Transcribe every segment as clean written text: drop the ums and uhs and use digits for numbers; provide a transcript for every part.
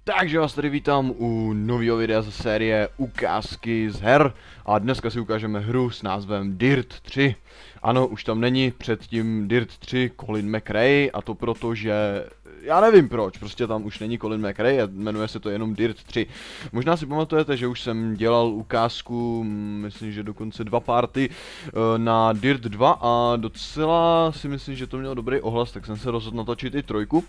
Takže vás tady vítám u nového videa ze série ukázky z her a dneska si ukážeme hru s názvem Dirt 3. Ano, už tam není předtím Dirt 3 Colin McRae a to proto, že já nevím proč, prostě tam už není Colin McRae a jmenuje se to jenom Dirt 3. Možná si pamatujete, že už jsem dělal ukázku, myslím, že dokonce 2 party na Dirt 2 a docela si myslím, že to mělo dobrý ohlas, tak jsem se rozhodl natočit i trojku.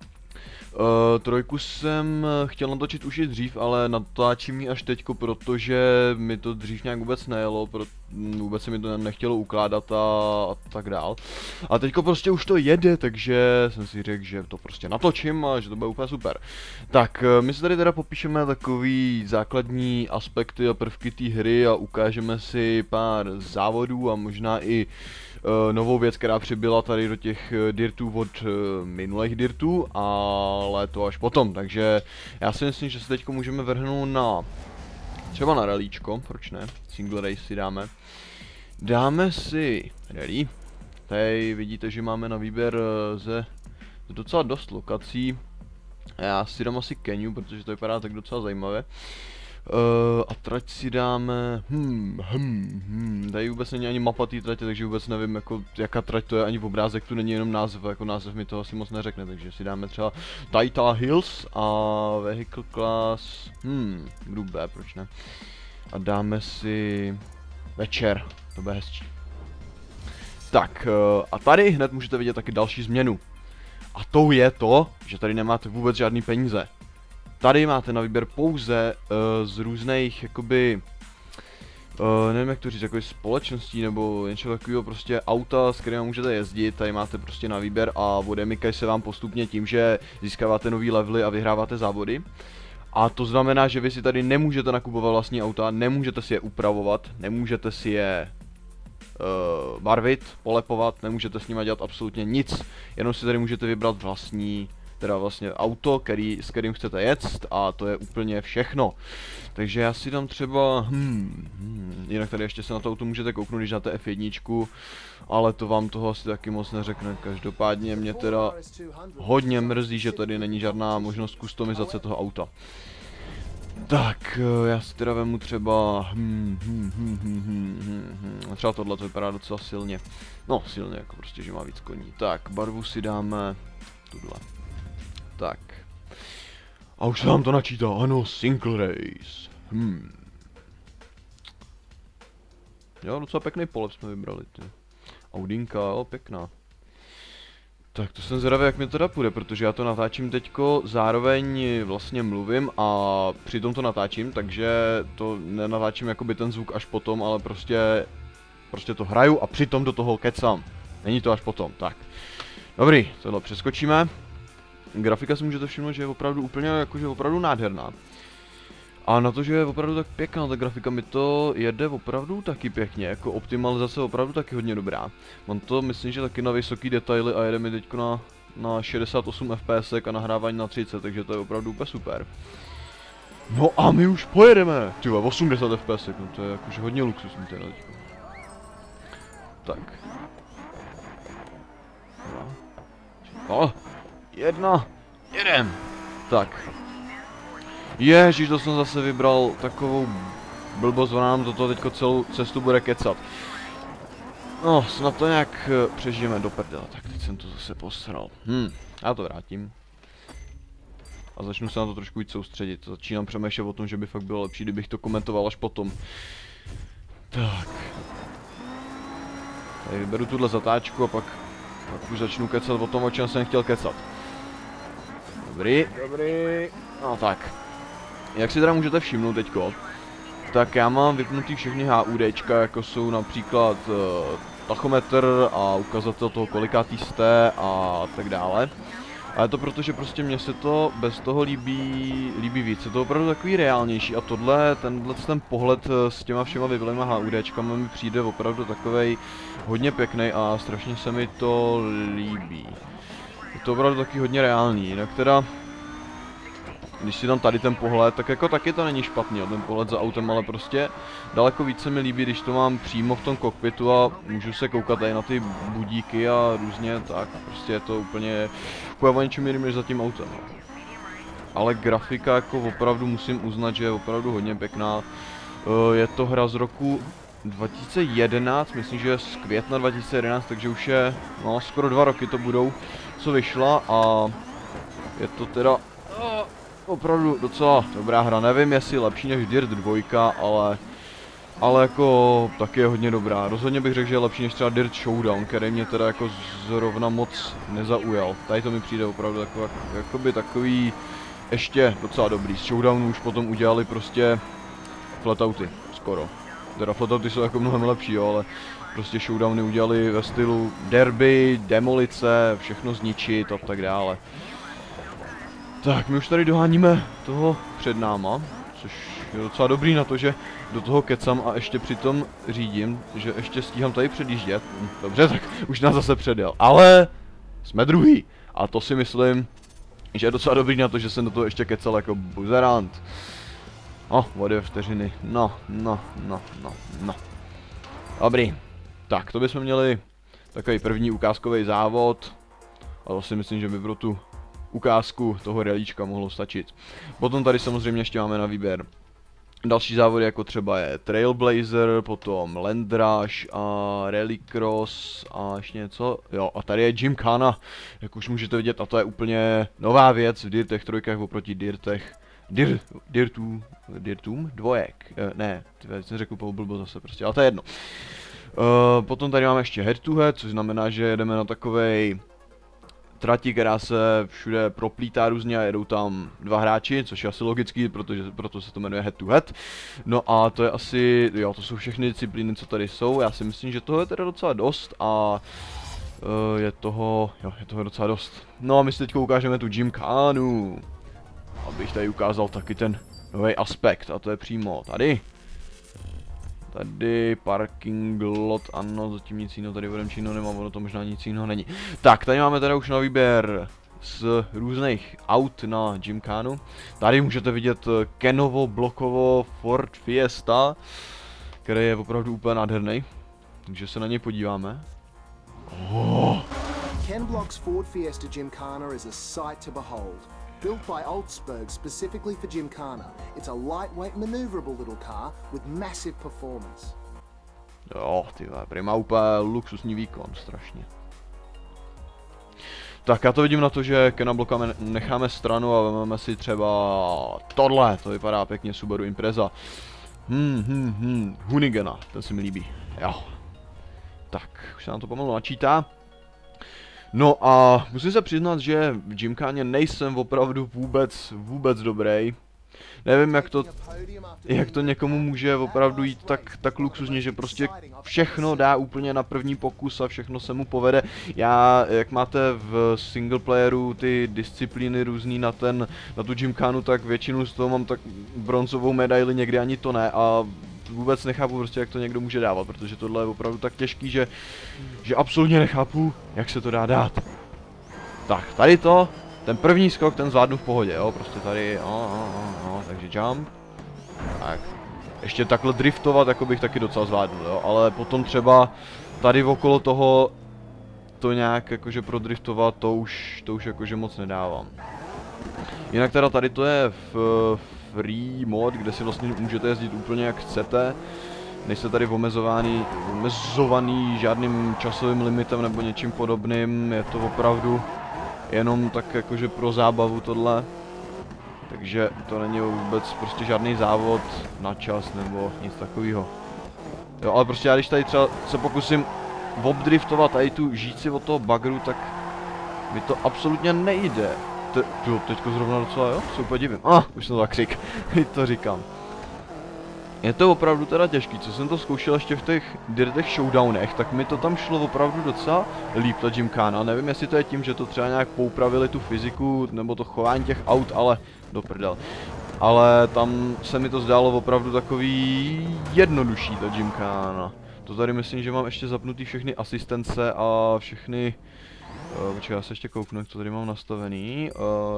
Trojku jsem chtěl natočit už i dřív, ale natáčím ji až teďko, protože mi to dřív nějak vůbec nejelo, vůbec se mi to nechtělo ukládat a tak dál. A teďko prostě už to jede, takže jsem si řekl, že to prostě natočím a že to bude úplně super. Tak, my si tady teda popíšeme takový základní aspekty a prvky té hry a ukážeme si pár závodů a možná i novou věc, která přibyla tady do těch dirtů od minulých dirtů, ale to až potom, takže já si myslím, že se teďko můžeme vrhnout na třeba na rallyčko, proč ne, single race si dáme. Dáme si rally, tady vidíte, že máme na výběr ze docela dost lokací. Já si dám asi Keniu, protože to vypadá tak docela zajímavé. A trať si dáme, tady vůbec není ani mapa té tratě, takže vůbec nevím, jako, jaká trať to je, ani v obrázek tu není jenom název, jako název mi to asi moc neřekne, takže si dáme třeba Taita Hills a Vehicle Class, Group B, proč ne? A dáme si večer, to bude hezčí. Tak, a tady hned můžete vidět taky další změnu. A tou je to, že tady nemáte vůbec žádný peníze. Tady máte na výběr pouze z různých, jakoby, nevím jak to říct, jako společností nebo něčeho takového, prostě auta, s kterými můžete jezdit, tady máte prostě na výběr a odemykají se vám postupně tím, že získáváte nový levely a vyhráváte závody. A to znamená, že vy si tady nemůžete nakupovat vlastní auta, nemůžete si je upravovat, nemůžete si je barvit, polepovat, nemůžete s nimi dělat absolutně nic, jenom si tady můžete vybrat vlastní, teda vlastně auto, s kterým chcete jet a to je úplně všechno. Takže já si dám třeba, jinak tady ještě se na to auto můžete kouknout, když dáte F1, ale to vám toho asi taky moc neřekne. Každopádně mě teda hodně mrzí, že tady není žádná možnost kustomizace toho auta. Tak, já si teda vemu třeba, třeba tohle to vypadá docela silně. No, silně, jako prostě, že má víc koní. Tak, barvu si dáme tuhle. Tak. A už se vám to načítá, ano, single race. Jo, docela pěkný polep jsme vybrali, ty. Audinka, jo, pěkná. Tak to jsem zvědavý, jak mi teda půjde, protože já to natáčím teďko, zároveň vlastně mluvím a přitom to natáčím, takže to nenatáčím jakoby ten zvuk až potom, ale prostě to hraju a přitom do toho kecám. Není to až potom, tak. Dobrý, tohle přeskočíme. Grafika si můžete všimnout, že je opravdu úplně, jakože opravdu nádherná. A na to, že je opravdu tak pěkná ta grafika, mi to jede opravdu taky pěkně, jako optimalizace opravdu taky hodně dobrá. Mám to, myslím, že taky na vysoký detaily a jede mi teďko na 68 fps a nahrávání na 30, takže to je opravdu úplně super. No a my už pojedeme! Tyhle, 80 fps, no to je jakože hodně luxusní teda teďko. Tak. Jedem! Tak. Ježiš, to jsem zase vybral takovou blbost, ona nám do toho teďko celou cestu bude kecat. No, snad to nějak přežijeme do prdele, tak teď jsem to zase posral. Já to vrátím. A začnu se na to trošku víc soustředit, začínám přemýšlet o tom, že by fakt bylo lepší, kdybych to komentoval až potom. Tak. Tady vyberu tuhle zatáčku a pak už začnu kecat o tom, o čem jsem chtěl kecat. Dobrý. No tak. Jak si teda můžete všimnout teďko, tak já mám vypnutý všechny HUDčka, jako jsou například tachometr a ukazatel toho, kolikátý jste a tak dále. A je to proto, že prostě mně se to bez toho líbí víc, je to opravdu takový reálnější a ten pohled s těma všema vyvilenýma HUDčkama mi přijde opravdu takovej hodně pěkný a strašně se mi to líbí. Je to opravdu taky hodně reálný, jinak teda když si dám tady ten pohled, tak jako taky to není špatný, ten pohled za autem, ale prostě daleko víc se mi líbí, když to mám přímo v tom kokpitu a můžu se koukat tady na ty budíky a různě tak, prostě je to úplně o něčem jiným než za tím autem. ale grafika jako opravdu musím uznat, že je opravdu hodně pěkná. Je to hra z roku 2011, myslím, že z května 2011, takže už je, no, skoro 2 roky to budou, co vyšla a je to teda opravdu docela dobrá hra. Nevím, jestli lepší než Dirt 2, ale jako taky je hodně dobrá. Rozhodně bych řekl, že je lepší než třeba Dirt Showdown, který mě teda jako zrovna moc nezaujal. Tady to mi přijde opravdu takový ještě docela dobrý. Z Showdownu už potom udělali prostě flatouty, skoro. Teda flatouty jsou jako mnohem lepší, jo, ale prostě Showdowny udělali ve stylu derby, demolice, všechno zničit a tak dále. Tak, my už tady doháníme toho před náma, což je docela dobrý na to, že do toho kecam a ještě přitom řídím, že ještě stíhám tady předjíždět. Dobře, tak už nás zase předjel, ale jsme druhý. A to si myslím, že je docela dobrý na to, že jsem do toho ještě kecal jako buzerant. O, o 2 vteřiny, no. Dobrý, tak to bychom měli takový první ukázkový závod. A to si myslím, že by pro tu ukázku toho rallyčka mohlo stačit. Potom tady samozřejmě ještě máme na výběr další závody, jako třeba je Trailblazer, potom Landrush a Rallycross a ještě něco. Jo, a tady je Gymkhana, jak už můžete vidět, a to je úplně nová věc v Dirtech 3 oproti Dirtům dvojek. Ne, jsem řekl úplnou blbost zase prostě, ale to je jedno. Potom tady máme ještě head to head, což znamená, že jedeme na takovej trati, která se všude proplítá různě a jedou tam 2 hráči, což je asi logický, proto se to jmenuje head to head. No a to je asi, jo, to jsou všechny disciplíny, co tady jsou. Já si myslím, že toho je teda docela dost a je toho docela dost. No a my si teď ukážeme tu Gymkhanu, abych tady ukázal taky ten nový aspekt, a to je přímo tady. Tady parking lot, ano, zatím nic jiného tady vodem číno nemám, ono to možná nic jiného není. Tak, tady máme teda už na výběr z různých aut na Gymkhanu. Tady můžete vidět Kenovo blokovo Ford Fiesta, který je opravdu úplně nádherný, takže se na něj podíváme. Ken Block's Ford Fiesta Gymkhana is a sight to behold. Built by Oldsberg specifically for Gymkhana, it's a lightweight, maneuverable little car with massive performance. Jo, tyhle, prý má úplně luxusní výkon, strašně. Tak já to vidím na to, že Kena Blocka necháme stranu a vezmeme si třeba tohle, to vypadá pěkně, Subaru Impreza. Hoonigana, ten se mi líbí, jo. Tak, už se nám to pomalu načítá. No a musím se přiznat, že v Gymkhaně nejsem opravdu vůbec dobrý. Nevím, jak to někomu může opravdu jít tak luxusně, že prostě všechno dá úplně na první pokus a všechno se mu povede. Jak máte v singleplayeru ty disciplíny různý na tu Gymkhanu, tak většinu z toho mám tak bronzovou medaili, někdy ani to ne a vůbec nechápu prostě, jak to někdo může dávat, protože tohle je opravdu tak těžký, že absolutně nechápu, jak se to dá dát. Tak, tady to, ten první skok, ten zvládnu v pohodě, jo, prostě tady, takže jump. Tak, ještě takhle driftovat, jako bych taky docela zvládnul, jo, ale potom třeba tady okolo toho, to nějak jakože prodriftovat, to už jakože moc nedávám. Jinak teda tady to je v free mod, kde si vlastně můžete jezdit úplně jak chcete. Nejste tady omezovaný žádným časovým limitem nebo něčím podobným, je to opravdu jenom tak jakože pro zábavu tohle. Takže to není vůbec prostě žádný závod na čas nebo nic takového. Jo, ale prostě já když tady třeba se pokusím obdriftovat tady tu žíci od toho bagru, tak mi to absolutně nejde. Teďko zrovna docela, jo, se úplně divím. Už jsem to zakřik, to říkám. Je to opravdu teda těžký, co jsem to zkoušel ještě v těch Dirtech Showdownech, tak mi to tam šlo opravdu docela líp, ta Gymkhana. Nevím, jestli to je tím, že to třeba nějak poupravili tu fyziku, nebo to chování těch aut, ale do prdel. Ale tam se mi to zdálo opravdu takový jednodušší, ta Gymkhana. To tady myslím, že mám ještě zapnutý všechny asistence a všechny... Počkej, já se ještě kouknu, jak to tady mám nastavený.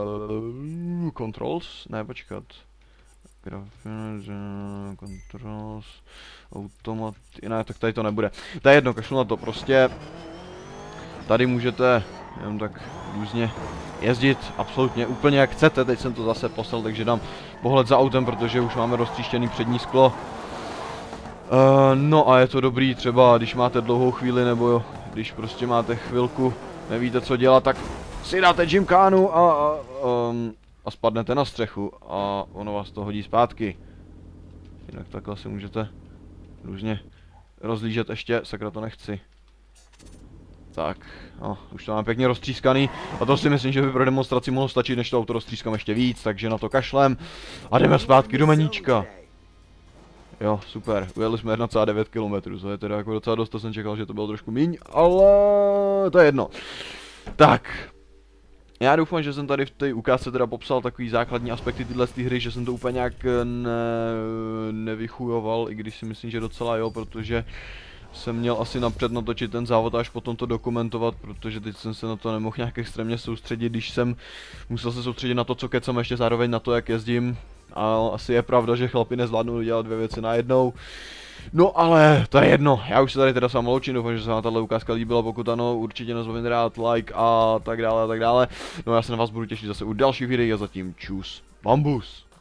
Controls? Ne, počkat. Controls, automat, ne, tak tady to nebude. To je jedno, kašlu na to, prostě tady můžete jenom tak různě jezdit absolutně úplně jak chcete. Teď jsem to zase poslal, takže dám pohled za autem, protože už máme roztříštěný přední sklo. No a je to dobrý třeba, když máte dlouhou chvíli, nebo jo, když prostě máte chvilku, nevíte co dělat, tak si dáte gymkánu a spadnete na střechu a ono vás to hodí zpátky. Jinak takhle si můžete různě rozlížet ještě, sakra to nechci. Tak, no, už to máme pěkně roztřískaný a to si myslím, že by pro demonstraci mohlo stačit, než to auto roztřískám ještě víc, takže na to kašlem a jdeme zpátky do meníčka. Jo, super, ujeli jsme 1,9 km, to je teda jako docela dost, to jsem čekal, že to bylo trošku míň, ale to je jedno. Tak, já doufám, že jsem tady v té ukázce teda popsal takový základní aspekty tyhle hry, že jsem to úplně nějak nevychujoval, i když si myslím, že docela jo, protože jsem měl asi napřed natočit ten závod a až potom to dokumentovat, protože teď jsem se na to nemohl nějak extrémně soustředit, když jsem musel se soustředit na to, co kecám, ještě zároveň na to, jak jezdím. A asi je pravda, že chlapi nezvládnou dělat dvě věci najednou. No ale to je jedno, já už se tady teda sám loučím, doufám, že se vám tato ukázka líbila, pokud ano, určitě nezapomeňte dát like a tak dále a tak dále. No já se na vás budu těšit zase u dalších videí a zatím čus, bambus.